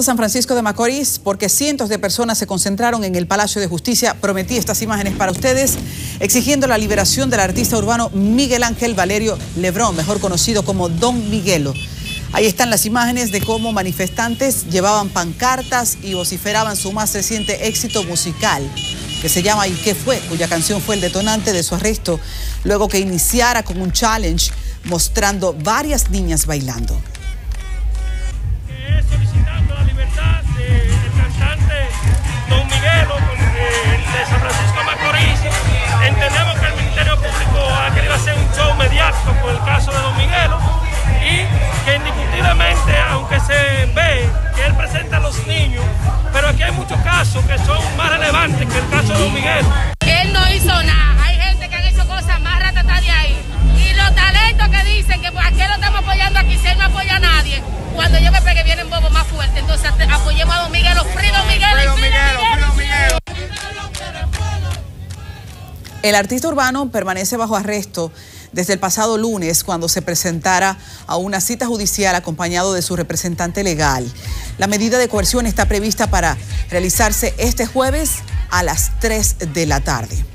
San Francisco de Macorís, porque cientos de personas se concentraron en el Palacio de Justicia. Prometí estas imágenes para ustedes, exigiendo la liberación del artista urbano Miguel Ángel Valerio Lebrón, mejor conocido como Don Miguelo. Ahí están las imágenes de cómo manifestantes llevaban pancartas y vociferaban su más reciente éxito musical, que se llama ¿Y qué fue?, cuya canción fue el detonante de su arresto, luego que iniciara con un challenge mostrando varias niñas bailando. Solicitando la libertad del cantante Don Miguelo de San Francisco de Macorís. Entendemos que el Ministerio Público ha querido hacer un show mediático por el caso de Don Miguelo y que indiscutiblemente, aunque se ve que él presenta a los niños, pero aquí hay muchos casos que son más relevantes que el caso de Don Miguelo. Él no hizo nada, hay gente que han hecho cosas más ratatas de ahí. Y los talentos que dicen que ¿a qué lo estamos apoyando aquí si él no apoya a nadie? Cuando yo me pegue vienen bobos más fuertes, entonces apoyemos a Don Miguelo, Don Miguelo. El artista urbano permanece bajo arresto desde el pasado lunes, cuando se presentara a una cita judicial acompañado de su representante legal. La medida de coerción está prevista para realizarse este jueves a las 3 de la tarde.